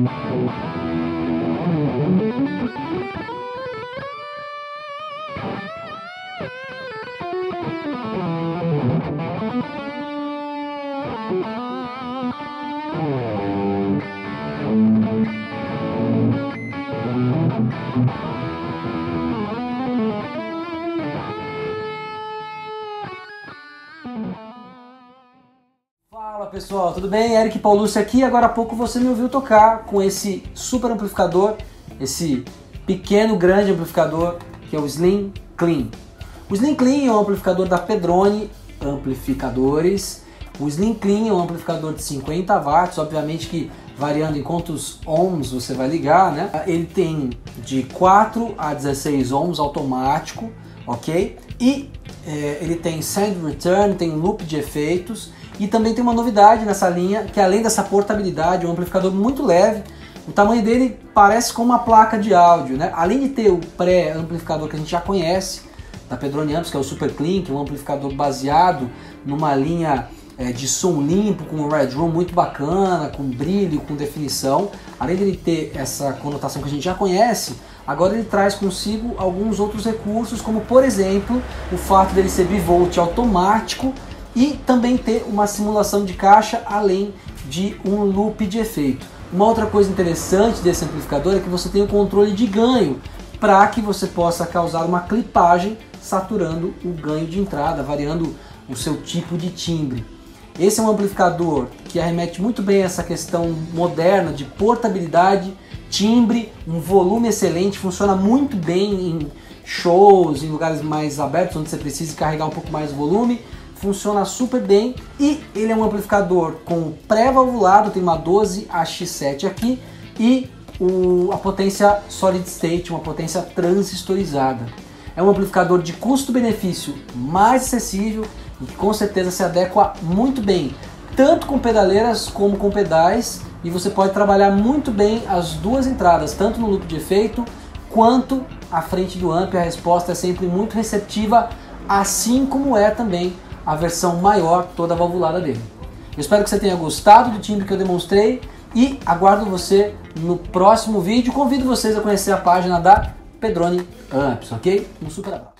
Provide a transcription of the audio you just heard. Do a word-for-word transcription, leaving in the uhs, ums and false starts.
Fala pessoal, tudo bem? Eric Paulucci aqui. Agora há pouco você me ouviu tocar com esse super amplificador, esse pequeno grande amplificador que é o Slim Clean. O Slim Clean é um amplificador da Pedroni Amplificadores. O Slim Clean é um amplificador de cinquenta watts, obviamente que variando em quantos ohms você vai ligar, né? Ele tem de quatro a dezesseis ohms automático, ok? E é, ele tem send return, tem loop de efeitos. E também tem uma novidade nessa linha, que além dessa portabilidade, é um amplificador muito leve. O tamanho dele parece com uma placa de áudio, né? Além de ter o pré-amplificador que a gente já conhece, da Pedroni Amps, que é o Super Clean, que é um amplificador baseado numa linha é, de som limpo, com um Red Room muito bacana, com brilho, com definição. Além de ele ter essa conotação que a gente já conhece, agora ele traz consigo alguns outros recursos, como por exemplo, o fato dele ser bivolt automático, e também ter uma simulação de caixa além de um loop de efeito. Uma outra coisa interessante desse amplificador é que você tem o controle de ganho para que você possa causar uma clipagem saturando o ganho de entrada, variando o seu tipo de timbre. Esse é um amplificador que arremete muito bem a essa questão moderna de portabilidade, timbre, um volume excelente, funciona muito bem em shows, em lugares mais abertos onde você precisa carregar um pouco mais o volume. Funciona super bem e ele é um amplificador com pré-valvulado, tem uma doze A X sete aqui e o, a potência Solid State, uma potência transistorizada. É um amplificador de custo-benefício mais acessível e que com certeza se adequa muito bem, tanto com pedaleiras como com pedais, e você pode trabalhar muito bem as duas entradas, tanto no loop de efeito quanto à frente do amp. A resposta é sempre muito receptiva, assim como é também a versão maior, toda valvulada dele. Eu espero que você tenha gostado do timbre que eu demonstrei e aguardo você no próximo vídeo. Convido vocês a conhecer a página da Pedroni Amps, ok? Um super abraço.